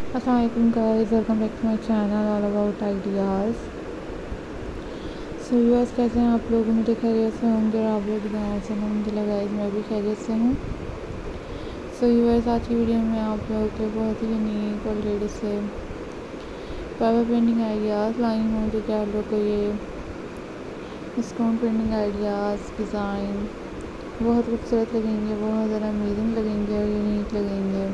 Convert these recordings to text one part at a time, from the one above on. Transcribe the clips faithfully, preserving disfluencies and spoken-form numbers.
अस्सलाम वालेकुम guys, welcome back to my channel all about ideas. So viewers, कैसे हैं आप लोग? मुझे खैरियत से होंगे और आप लोग भी दुआओं से अलहम्दुलिल्लाह गाइस, मैं भी खैरियत से हूँ। सो व्यूअर्स, आज की वीडियो में आप लोगों के बहुत ही यूनिक और लेटेस्ट से पेपर पेंटिंग आइडियाज़ लाई हूँ, जो कि आप लोग को ये स्टोन पेंटिंग आइडियाज़ डिज़ाइन बहुत खूबसूरत लगेंगे, बहुत ज़्यादा अमेजिंग लगेंगे और यूनिक लगेंगे।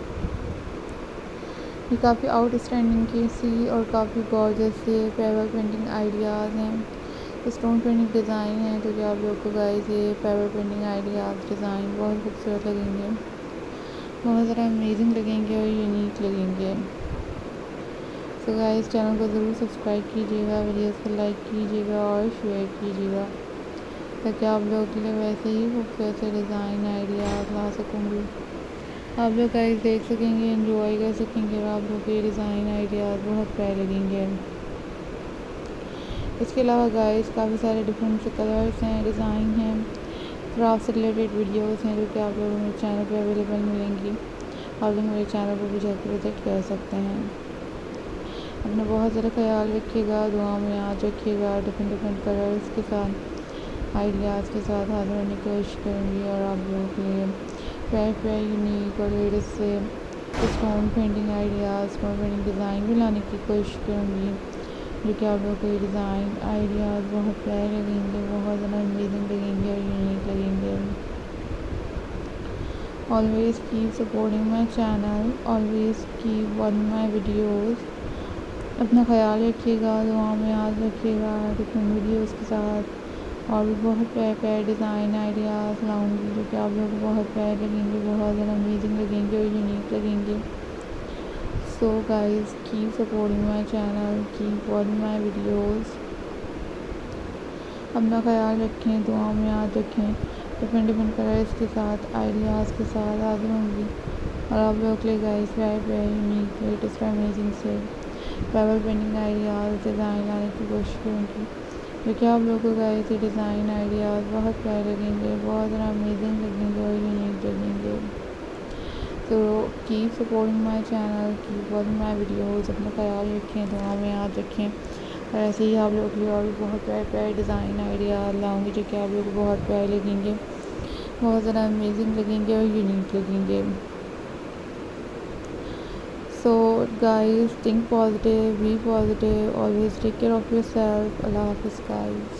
ये काफ़ी आउटस्टैंडिंग के सी और काफ़ी गॉर्जियस से पेपर पेंटिंग आइडियाज़ हैं, स्टोन पेंटिंग डिज़ाइन है, जो कि आप लोग को गाइस ये पेपर पेंटिंग आइडियाज़ डिज़ाइन बहुत खूबसूरत लगेंगे, बहुत ज़्यादा अमेजिंग लगेंगे और यूनिक लगेंगे। सो गाइस, चैनल को ज़रूर सब्सक्राइब कीजिएगा, वीडियोस को लाइक कीजिएगा और शेयर कीजिएगा, ताकि आप लोगों के लिए वैसे ही खूबसूरत से डिज़ाइन आइडियाज़ ला सकूँगी। आप लोग गाइस देख सकेंगे, एंजॉय कर सकेंगे और आप लोग के डिज़ाइन आइडियाज़ बहुत प्यारे लगेंगे। इसके अलावा गाइस काफ़ी सारे डिफरेंट से कलर्स हैं, डिज़ाइन हैं, क्राफ्ट से रिलेटेड वीडियोस हैं, जो कि आप लोगों मेरे चैनल पे अवेलेबल मिलेंगी। आप लोग मेरे चैनल पर भी जाकर विजिट कर सकते हैं। अपना बहुत ज़्यादा ख्याल रखिएगा, दुआ में याद रखिएगा। डिफरेंट डिफरेंट कलर्स के साथ आइडियाज़ के साथ हाजिर होने की कोशिश करूँगी और आप लोगों के लिए प्यारे प्यारे यूनिक और लेटेस्ट से stone painting ideas, stone painting design भी लाने की कोशिश करूँगी, जो कि आप लोगों को ये डिज़ाइन आइडियाज़ बहुत प्यारे लगेंगे, बहुत ज़्यादा अमेजिंग लगेंगे और यूनिक लगेंगे। Always keep supporting my channel, always keep watching my videos. अपना ख्याल रखिएगा, दुआ में याद रखिएगा। डिफरेंट वीडियोज़ के साथ और भी बहुत प्यारे प्यारे डिज़ाइन आइडियाज़ लाऊंगी, जो कि आप लोगों को बहुत प्यारे लगेंगे, बहुत ज़्यादा अमेजिंग लगेंगे और यूनिक लगेंगे। So guys, keep supporting my channel, keep watching my videos. अपना ख्याल रखें, दुआ में याद रखें। डिफरेंट डिफरेंट कलर्स के साथ आइडियाज़ के साथ हाजिर होंगी और आप लोगों के लिए गाइस प्यारे प्यारे यूनिक लेटेस्ट अमेजिंग से पेपर पेंटिंग आइडियाज़ डिज़ाइन लाने की कोशिश करूँगी, क्योंकि आप लोगों को गाइस ये डिज़ाइन आइडियाज़ बहुत प्यारे लगेंगे, बहुत ज़्यादा अमेजिंग लगेंगे और यूनिक लगेंगे। तो keep supporting my channel, keep watching my videos. अपना ख्याल रखें, दुआ में याद रखें और ऐसे ही आप लोगों के लिए और भी बहुत प्यारे प्यारे डिज़ाइन आइडियाज़ लाऊंगी, जो कि आप लोगों को बहुत प्यारे लगेंगे, बहुत ज़्यादा अमेजिंग लगेंगे और यूनिक लगेंगे। So guys, think positive, be positive, always take care of yourself. Allah Hafiz guys.